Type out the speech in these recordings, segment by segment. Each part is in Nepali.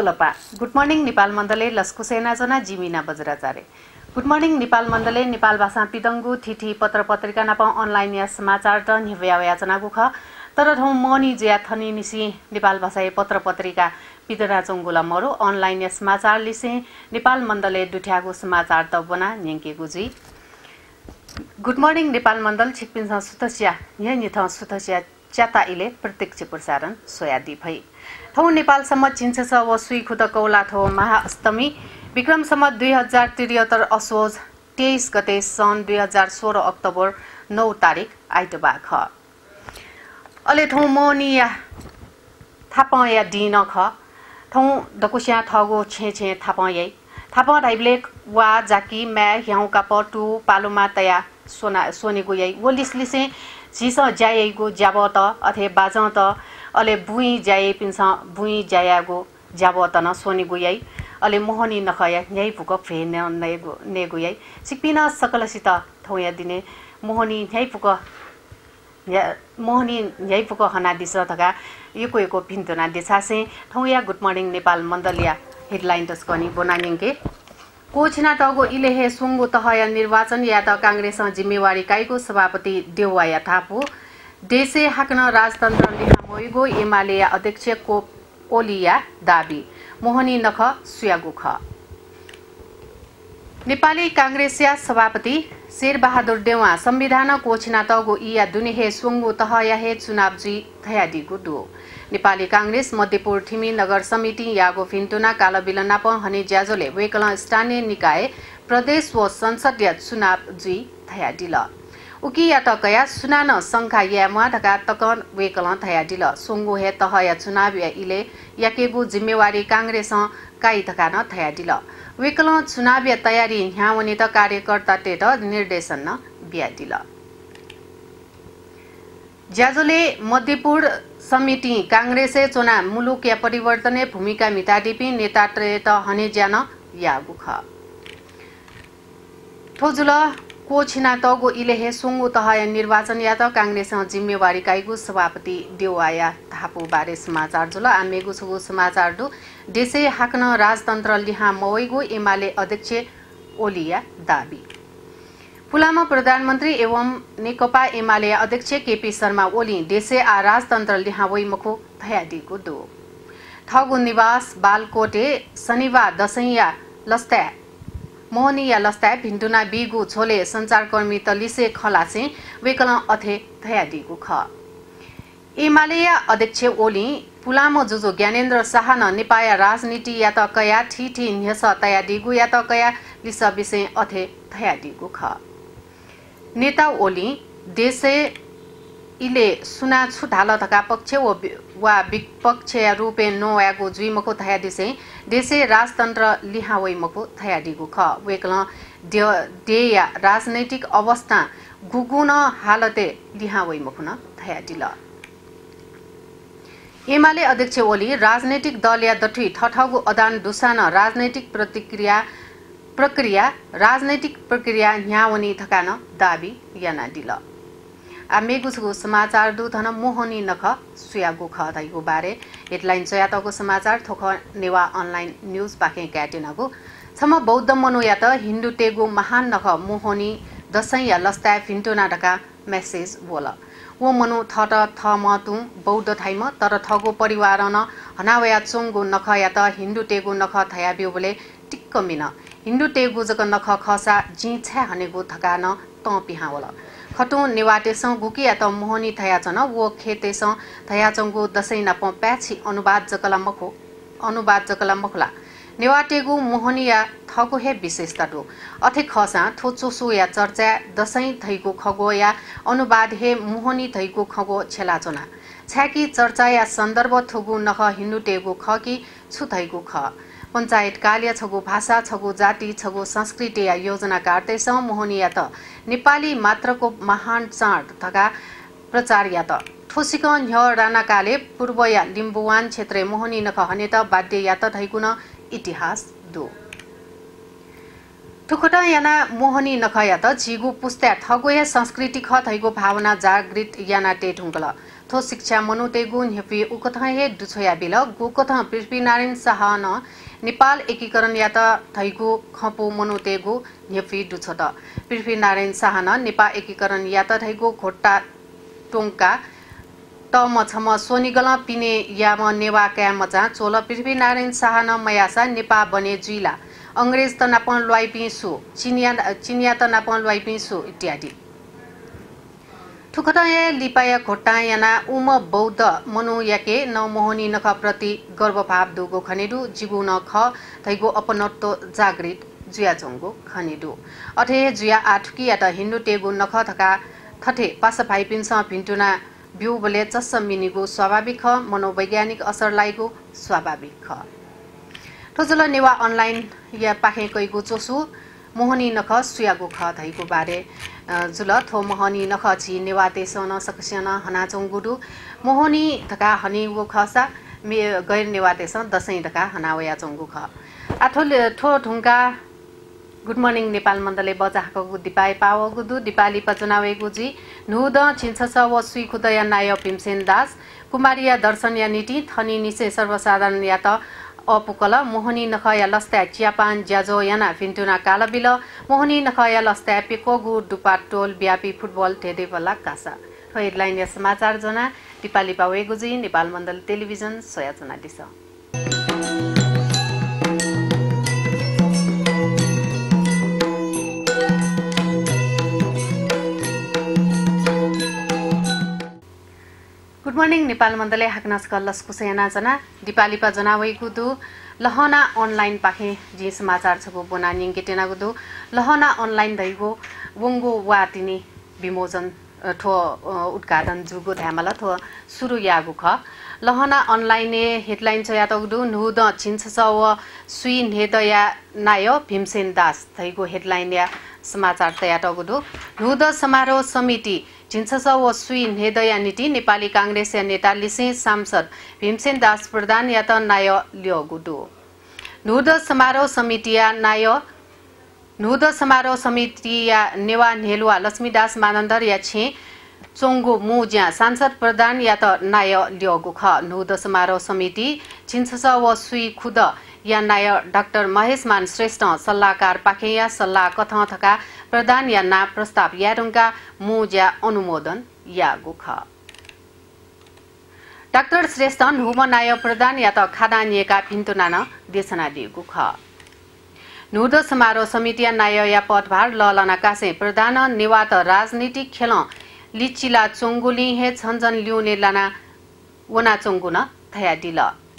सोलपा गुड मर्निङ नेपाल मण्डले लस्कु सेनाजना जिमिना बज्राचार्य गुड मर्निङ नेपाल मण्डले नेपाल भाषा पिदङ्गु थिथि पत्र पत्रिका नाप अनलाइन या समाचार त निव्यावयाचना गुख तर ठौ मनी ज्या थनी निसी नेपाल भाषा पत्र पत्रिका पिदरा चंगुला मरु अनलाइन या समाचार लिसे नेपाल मण्डले दुठ्यागु समाचार त बना न्यंके गुजी गुड मर्निङ नेपाल मण्डल छिकपिन सुतस्या यहाँ निथ सुतस्या च्याता इले प्रत्यक्ष प्रसारण सोयादी भई थौ नेपाल सम्म चिन्छ छ व सुई खुद कौला थो महाअष्टमी विक्रम सम्म 2073 असोज 23 गते सन् 2016 अक्टोबर 9 तारिक आइतबार ख अले थौ मोनिया थापया दिन ख थौ दकुस्या थगो छे थापयै थाप ढाइब्ले वा जाकी मै ह्याउका पटु पालुमा तया सोने गुयै वो लिसलिसे झिस जायगो जाब त अथे बाज त अले बुई जाए पिन्छ बुई जायागो जाब त न सोने गुयै अले मोहनी नखया न्याय पुक फेन ने गुयै सिकपिना सकलसित थौया दिने मोहनी न्याय पुक हना दिस थका एको भिन्तना देछासे थौया गुड मर्निङ नेपाल मण्डलिया हेडलाइन तस्कनी बनानिङके कोछिना तगो इलेहे सुंगु तहया निर्वाचन या त कांग्रेस जिम्मेवारी काईको सभापति देउवाया थापु देशे हाक्न राजतन्त्र लिहा मोइगो एमाले अध्यक्ष को ओलिया दाबी मोहनी नख सुयागुख नेपाली कांग्रेसया सभापति शेरबहादुर देउवा संविधान कोछिना तगो इया दुनिहे सुंगु तहया हे चुनाव जी थयादी गुडु नेपाली कांग्रेस मध्यपुर ठिमी नगर समिति यागो फिन्टुना कालबिलनाप हने ज्याजोले वेकल स्थानीय निकाय प्रदेश व संसदीय चुनाव जी थयादिल उकी या तकया सुनान संख्या यामा ढका तकन वेकल थयादिल सुंगु हे तहया चुनाव या इले याकेगु जिम्मेवारी कांग्रेस काई थकान थयादिल वेकल चुनाव या तयारी ह्यावने त कार्यकर्ता टेट निर्देशन न बियादिल ज्याजोले मध्यपुर समिति कांग्रेसे चोना मुलुक या परिवर्तने भूमिका मितादिपी नेता ट्रेत हने ज्यान यागुख थोजुल कोछिना तगो इलेहे सुंगु तहया निर्वाचन या त कांग्रेस जिम्मेवारी काईगु सभापति देउवाया थापु बारे समाचार जुल आमेगु सुगु समाचार दु देशे हाक्न राजतन्त्र लिहा मवैगु एमाले अध्यक्ष ओलिया दाबी पुलामा प्रधानमन्त्री एवं नेकपा एमाले अध्यक्ष केपी शर्मा ओली देशे आ राजतन्त्र लिहावै मखो थयादिको दो थगु निवास बालकोटे शनिबार दशैया लस्ता मोहनिया लस्ता भिन्टुना बिगु छोले संचारकर्मी तलिसे खलासे वेकल अथे थयादिको ख एमाले अध्यक्ष ओली पुलामो जुजो ज्ञानेन्द्र शाह न नेपाया राजनीति या त कया ठीठी न्यस तयादिगु या त कया लिस विषय अथे थयादिगु ख नेता ओली देशे इले सुना छुटाल थका पक्ष वा विपक्ष रूपे नोयागो जुइमको थया दिसे देशे राजतन्त्र लिहावै मको थयादिगु ख वेकल देया राजनैतिक अवस्था गुगुन हालते लिहावै मको न थयादिल एमाले अध्यक्ष ओली राजनैतिक दल या दठी ठठगु अदान दुसान राजनैतिक राजनैतिक प्रक्रिया न्यावनी थकान दाबी याना दिल आमेगुसगु समाचार दु थन मोहनी नख सुयागु ख थाइगु बारे हेडलाइन चयातगु समाचार थोख नेवा अनलाइन न्यूज पाके क्याटेनगु छम बौद्ध मनु या त हिन्दू टेगु महान नख मोहनी दशैं या लस्ता फिन्टोना ढका मेसेज बोल वो मनु थट थम तु बौद्ध थाइम तर थगु परिवार न हनावया चोंगु नख या त हिन्दू टेगु नख थयाबियो बोले टिक्क मिन हिन्दू टेगु जक नख खसा जी छ्या हनेगु थकान त पिहावल खटु नेवाटेस गुकी या त मोहनी थयाचन वो खेतेस थयाचंगु दशैं नप प्याछि अनुवाद जकला मखला नेवाटेगु मोहनी या थगु हे विशेषता दु अथे खसा थोचोसु या चर्चा दशैं थैगु खगो या अनुवाद हे मोहनी थैगु खगो छेलाचना छ्याकी चर्चा या सन्दर्भ थुगु नख हिन्दू टेगु ख कि छु थैगु ख पंचायत कार्य छगु भाषा छगु जाति छगु संस्कृति या योजना कार्तेस मोहनी या त नेपाली मात्रको महान चाड थका प्रचार या त ठोसिक न्य राणाकाले पूर्व या लिम्बुवान क्षेत्र मोहनी नख हने त बाध्य या त थैगुन इतिहास दो थुखटा याना मोहनी नख या त झिगु पुस्ता थगो या संस्कृति ख थैगु भावना जागृत याना टे ढुंगल थो शिक्षा मनुतेगु न्हेपी उकथहे दुछया बिल गुकथ पृथ्वीनारायण शाहन नेपाल एकीकरण या त थैगु खपो मनुतेगु न्हेपी दुछत पृथ्वीनारायण शाहन नेपाल एकीकरण या त थैगु खोट्टा टोंका तम छम सोनिगल पिने याम नेवा क्यामचा चोल पृथ्वीनारायण शाहन मयासा नेपा बने जुइला अंग्रेज त नापन ल्वाइपिसु चिनिया त नापन ल्वाइपिसु इत्यादि थुखतय लिपाया खोट्टा याना उम बौद्ध मनु याके न मोहनी नख प्रति गर्वभाव दुगो खनेदु जिगु न ख थैगो अपनत्व जागृत जुया जोंगो खनेदु अथे जुया आठकी या त हिन्दू टेगु नख थका थथे पास भाइपिन्स भिन्टुना बिउ बले चस्स मिनिगु स्वाभाविक ख मनोवैज्ञानिक असर लाइगु स्वाभाविक ख ठोजल नेवा अनलाइन या पाखे कइगु चोसु मोहनी नख सुयागु ख थैगु बारे जुल थो मोहनी नख छि नेवा तेसन सकसन हनाचोंगुडु मोहनी थका हनिगु खसा मे गैर नेवा तेसन दसैं थका हनावया चोंगु ख आथो थो ढुंगा गुड मर्निङ नेपाल मण्डले बजाको दिपाय पावगु दु दिपाली पचनावेगु जी नुद छिन्सस व सुई खुदया नाय भीमसेन दास कुमारिया दर्शन या नीति थनी निसे सर्वसाधारण या त अपुकल मोहनी नखया लस्ता चियापान ज्याजो याना फिन्टुना कालबिल मोहनी नखया लस्ता पेकोगु डुपा टोल व्यापी फुटबल टेडेबला कासा हेडलाइन या समाचार जना दिपाली पावेगु जी नेपाल मण्डल टेलिभिजन सोया जना दिस गुड मर्निङ नेपाल मण्डले हाकनास कल्लस कुसेना जना दिपालीपा जनावैगु दु लहना अनलाइन पाखे जी समाचार छगु बोना निंगेटेना गुदु लहना अनलाइन दैगो वंगो वातिनी विमोचन ठो उद्घाटन जुगु धामला थो सुरु यागु ख लहना अनलाइन हेडलाइन छ या तगु नुद छिन्स व सुई नेदया नाय भीमसेन दास थैगो हेडलाइन या समाचार तया तगु नुद समारोह समिति झिन्सस व सुई नेदया नीति नेपाली कांग्रेस या नेता लिसे सांसद भीमसेन दास प्रधान या त नाय ल्योगुडु नुद समारोह समिति या नाय नुद समारोह समिति या नेवा नेलुवा लक्ष्मीदास मानन्दर या छे चोंगु मुज्या सांसद प्रधान या त नाय ल्योगु ख नुद समारोह समिति झिन्सस व सुई खुद या नाय डाक्टर महेशमान श्रेष्ठ सल्लाहकार पाखे या सल्लाह कथ थका प्रधान या ना प्रस्ताव यारुंगा मुज्या अनुमोदन या गुख डाक्टर श्रेष्ठ नुम नाय प्रधान या त खादानिएका भिन्तुनान देशना दिगु ख नुद समारोह समिति नाय या पदभार ललना कासे प्रधान नेवात राजनीतिक खेल लिचिला चोंगुली हे छन्जन ल्युने लाना वना चोंगुन थया दिल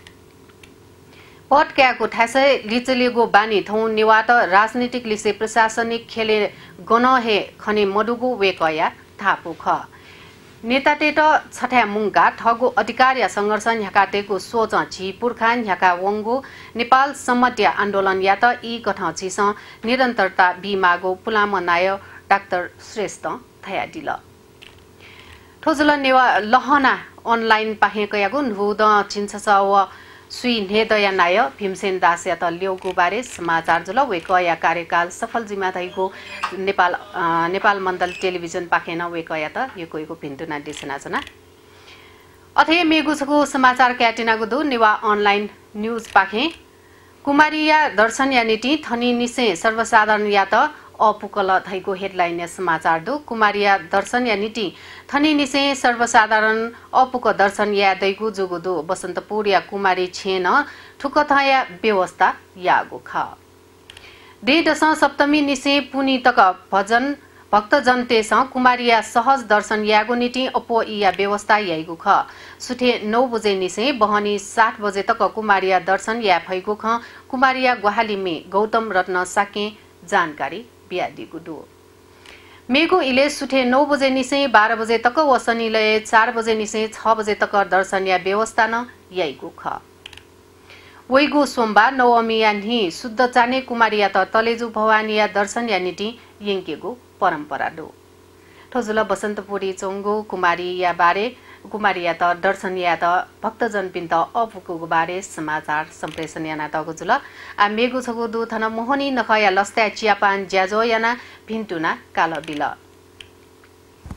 पद क्याको ठासे लिचलेगो बानी थौ नेवात राजनीतिक लिसे प्रशासनिक खेले गन हे खने मडुगु वेकया थापु ख नेता टेट छठा मुंगा ठगो अधिकार या संघर्ष ह्याकाटेको सोच छि पुर्खा ह्याका वंगु नेपाल सम्मत्या आन्दोलन या त ई कथ छिस निरन्तरता बिमागो पुलाम नाय डाक्टर श्रेष्ठ थया दिल ठोजल नेवा लहना अनलाइन पाहे कयागु नुद छिन्सस व सुई नेदया नाय भीमसेन दास या त ल्योगु बारे समाचार जुल वेकया कार्यकाल सफल जिम्मा थैगु नेपाल मण्डल टेलिभिजन पाखेन वेकया त योको भिन्तुना देशना जना अथे मेगुसको समाचार क्याटिनागु दु नेवा अनलाइन न्यूज पाखे कुमारिया दर्शन या नीति थनी निसे सर्वसाधारण या त अपुकल थैगो हेडलाइन या समाचार दु कुमारिया दर्शन या नीति थनी निसे सर्वसाधारण अपुक दर्शन या दैगु जुगु दु बसन्तपुर या कुमारी छेन ठुकथया व्यवस्था यागु ख दे दश सप्तमी निसे पुनी तक भजन भक्तजन तेस कुमारिया सहज दर्शन यागु नीति अपो या व्यवस्था यागु ख सुठे 9 बजे निसे बहनी 7 बजे तक कुमारिया दर्शन या फैगु ख कुमारिया गुहाली में गौतम रत्न साके जानकारी बियादिगु दु मेगु इले सुठे 9 बजे निसे 12 बजे तक व शनिलय 4 बजे निसे 6 बजे तक दर्शन या व्यवस्था न याइगु ख वैगु सोमबार नवमी या नि शुद्ध चाने कुमारिया त तलेजु भवानी या दर्शन या नीति यंकेगु परम्परा दु ठोजुल बसन्तपुरी चोंगु कुमारी या बारे कुमारी या त दर्शन या त भक्तजन पिन्त अपुको बारे समाचार सम्प्रेषण याना तगु जुल आ मेगु छगु दु थन मोहनी नखया लस्ता चियापान ज्याजो याना भिन्टुना कालबिल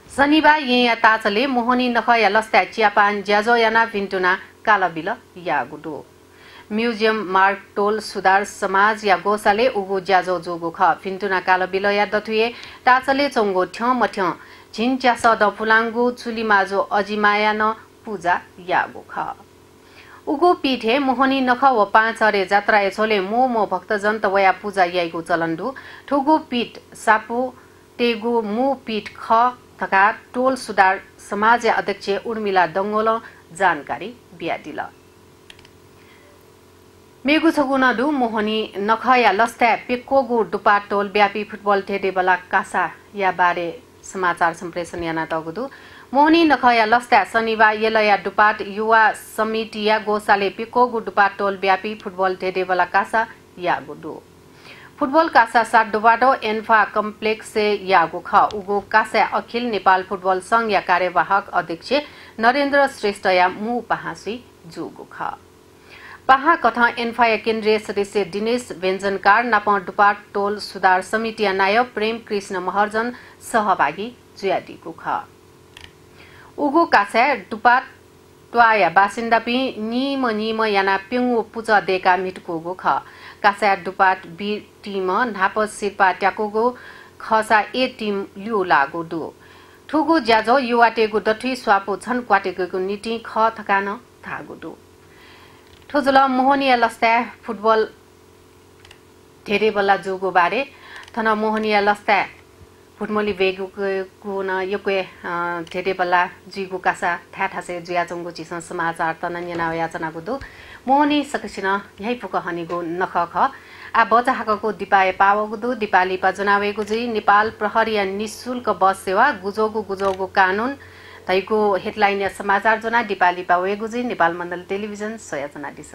शनिबार यहाँ ताचले मोहनी नखया लस्ता चियापान ज्याजो याना भिन्टुना कालबिल यागुडो म्युजियम मार्ग टोल सुधार समाज या गोसाले उगु ज्याजो जोगु ख भिन्टुना कालबिल या दथुए ताचले चोंगो ठ्य मठ्य झिन्च्यास दफुलाङ्गु चुलिमाजो अजिमाया न पूजा यागु ख उगु पीठे मोहनी नख व पाँच अरे जात्रा एछोले मो भक्तजन तवया पूजा याइगु चलन्दु ठुगु पीठ सापु टेगु मु पीठ ख थका टोल सुधार समाज अध्यक्ष उर्मिला दङ्गोल जानकारी बियादिल मेगु छगुनदु मोहनी नखया लस्ता पेक्कोगु डुपा टोल व्यापी फुटबल टेडेबला कासा या बारे समाचार सम्प्रेषण याना तगुदु मोहनी नखया लस्ता शनिबार येलया डुपाट युवा समिति या गोसाले पेक्कोगु डुपा टोल व्यापी फुटबल टेडेबला कासा या गुदु फुटबल कासा सात डुबाडो एन्फा कम्प्लेक्स से यागु ख उगो कासा अखिल नेपाल फुटबल संघ या कार्यवाहक अध्यक्ष नरेन्द्र श्रेष्ठ या मु पहासी जुगु ख पहा कथा एन्फा या केन्द्रीय सदस्य दिनेश व्यञ्जनकार नाप डुपाट टोल सुधार समिति या नायक प्रेम कृष्ण महर्जन सहभागी जुयादिगु ख उगो कासा डुपाट त्वाया बासिन्दा पि निम याना पिङु पुचा देका मिटकोगु ख कासा डुपाट बी टीम नाप सिरपा ट्याकोगो खसा ए टीम लिउ लागो दु ठुगु ज्याजो युवाटेगु दठी स्वापो छन क्वाटेगु निटी ख थकान थागु दु ठोजुल मोहनिया लस्ता फुटबल धेरै बल्ला जोगो बारे थन मोहनिया लस्ता फुटमोली बेगुको न यके धेरै बल्ला जिगु कासा थासे जुयाचंगु चिसन समाचार तनन्यना याचनागु दु मोहनी सकसिन यही पुक हनिगु नख ख आ बचाहको दिपाए पावगु दिपाली पजनावेगु जी नेपाल प्रहरी निशुल्क बस सेवा गुजोगु कानुन तैको हेडलाइन या समाचार जना दिपाली पावेगु जी नेपाल मण्डल टेलिभिजन सयाचना दिस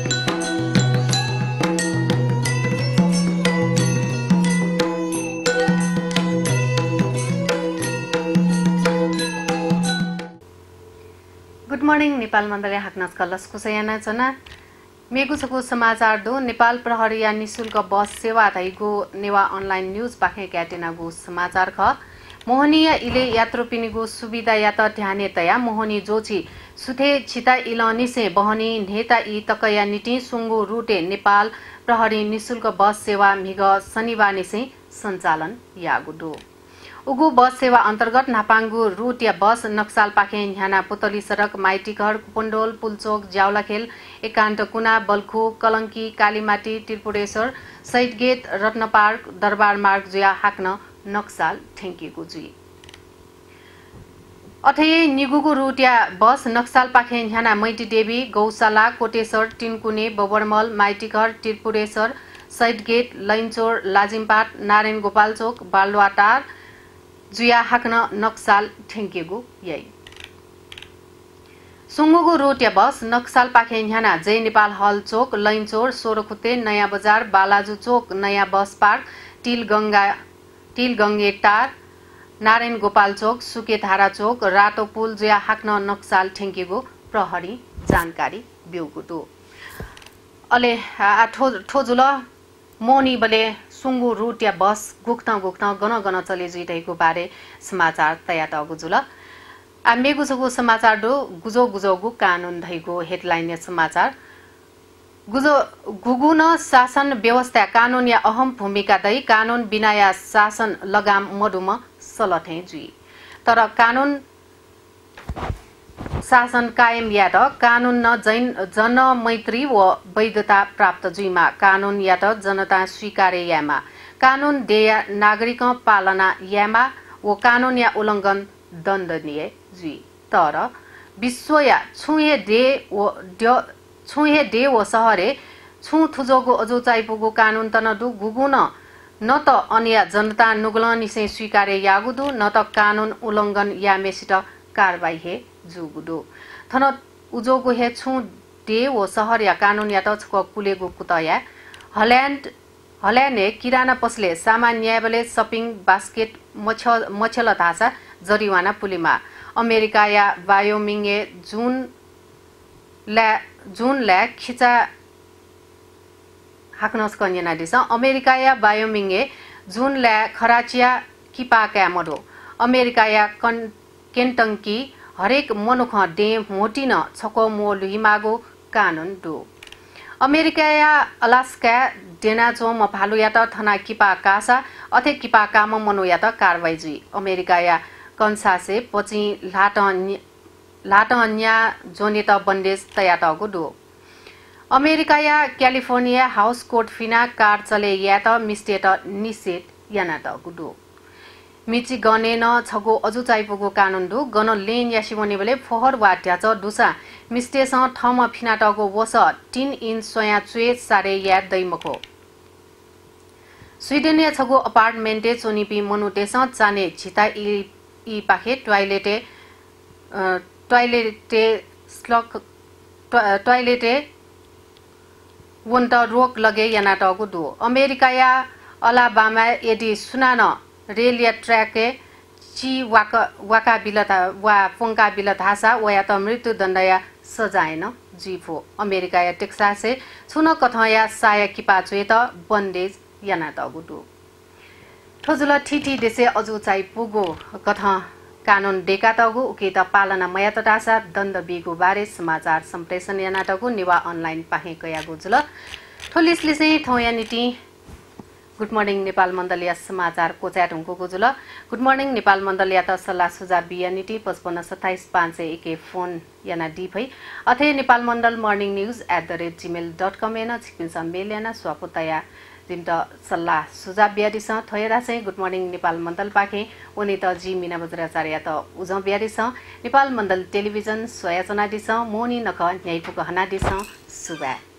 गुड मर्निङ नेपाल मण्डल हाक्नस कलस कुसयाना जना मेगु छको समाचार दो नेपाल प्रहरी या निशुल्क बस सेवा तैगो नेवा अनलाइन न्यूज पाखे क्याटेनागु समाचार ख मोहनीय इले यात्रोपिनीगु सुविधा यात ध्याने तया मोहनी जोची सुथे छिता इलनी से बहनी नेता इ तकया निटी सुंगु रुटे नेपाल प्रहरी निशुल्क बस सेवा मिग शनिबार निसे सञ्चालन यागुदो उगु बस सेवा अन्तर्गत नापाङ्गु रुट या बस नक्साल पाखे ह्याना पुतली सडक माइटीघर कुपन्डोल पुलचोक ज्याउलाखेल एकान्त कुना बल्खु कलङ्की कालीमाटी त्रिपुरेश्वर सहित गेट रत्न पार्क दरबार मार्ग जुया हाक्न नक्साल ठेङ्कीगु जुई अथै निगुगु रुट या बस नक्साल पाखे ह्याना मैटी देवी गौशाला कोटेश्वर टिनकुने बबरमल माइटीघर त्रिपुरेश्वर सहित गेट लैनचोर लाजिमपाट नारायण गोपाल चोक बालवाटार जुया हाक्न नक्साल ठेङ्केगु यही सुंगुगु रुट या बस नक्साल पाखे ह्याना जय नेपाल हल चोक लैनचोर सोरखुते नयाँ बजार बालाजु चोक नयाँ बस पार्क टिलगङ्गे टार नारायण गोपाल चोक सुकेधारा चोक रातो पुल जुया हाक्न नक्साल ठेङ्केगु प्रहरी जानकारी बिउगुटु अले ठोजुल मोनी बले सुंगु रुट या बस गुख्न गन चले जुइरहेको बारे समाचार तया तगुजुल आ मेगु छगु समाचार दो गुजोगु कानुन धैगु हेडलाइन या समाचार गुगु न शासन व्यवस्था कानुन या अहम भूमिका दै कानुन बिना या शासन लगाम मडुम सलथे जुई तर कानुन शासन कायम या त कानुन न जन मैत्री व वैधता प्राप्त जुइमा कानुन या त जनता स्वीकारे यामा कानुन देया नागरिक पालना यामा व कानुन या उल्लङ्घन दण्डनीय जुई तर विश्व या छुहे दे व सहरे छु थुजोगो अजो चाइपुगो कानुन त नदु गुगु न त अन्य जनता नुगलनी से स्वीकारे यागुदु न त कानुन उल्लङ्घन यामेसित कारबाही हे जुगुदो थन उजोगो हे छु दे व सहर या कानुन या त छक कुलेगो कुतया हल्यान्ड किराना पसले सामान न्यायबले शपिङ बास्केट मछल धासा जरिवाना पुलिमा अमेरिका या वायोमिङ जुन ला खिचा हाक्नस कन्यना दिस अमेरिका या वायोमिङ जुन ला खराचिया किपाका मडो अमेरिकाया केन्टकी हरेक मनुख डेम मोटिन छको मो लुहिमागो कानुन दु अमेरिकाया अलास्का डेनाजोम भालुयात थना किपा कासा अथे किपा काम मनोयात कारवाई जुई अमेरिकाया कन्सासे पछि लाटन्या जोनेत बन्डेज तयात गुडो अमेरिकाया क्यालिफोर्निया हाउस कोर्ट फिना कार चले यात मिस्टेट निषेध यानात गुडो मिची गने न छगो अजु चाइपुगो कानुन दु गन लेन यासिबोने बेले फोहर वाट्याच दुसा मिस्टेस ठम फिनाटगो वस 3 इंच सोया चुए सारे या दैमको स्वीडेनिया छगो अपार्टमेन्टे चोनिपी मनुटेस चाने छिता इ पाखे टॉयलेटे वन्त रोक लगे यानाटगो दु अमेरिकाया अलाबामा एडी सुनान रेल या ट्र्याके ची वाका बिलता वा फोंका बिलतासा वया त मृत्यु दण्डया सजाएन जीफो अमेरिका या टेक्सासे छुन कथया साया किपाचुए त बन्डेज याना त गुडु ठोजुल ठिठी देशे अजु चाइ पुगो कथ कानुन डेका तगु उके त पालना मया तटासा दण्ड बेगु बारे समाचार सम्प्रेषण याना तगु निवा अनलाइन पाहे कया गुजुल ठोलिसलिसे थौया निति गुड मर्निङ नेपाल मण्डलीय समाचार कोचाट हुँको गुजुल गुड मर्निङ नेपाल मण्डलीय त सल्लाह सुझाव बियानिटी 55 27 501 फोन याना डी भई अथे नेपाल मण्डल मर्निङ न्यूज @gmail.com याना छिपिन्छ मेल याना स्वापुतया जिम त सल्लाह सुझाव बियादिस थयरा चाहिँ गुड मर्निङ नेपाल मण्डल पाखे उनी त जी मीना बज्राचार्य त उजौ बियादिस नेपाल मण्डल टेलिभिजन स्वयाचना दिस मोनी नख न्यायपुक हना दिस सुबा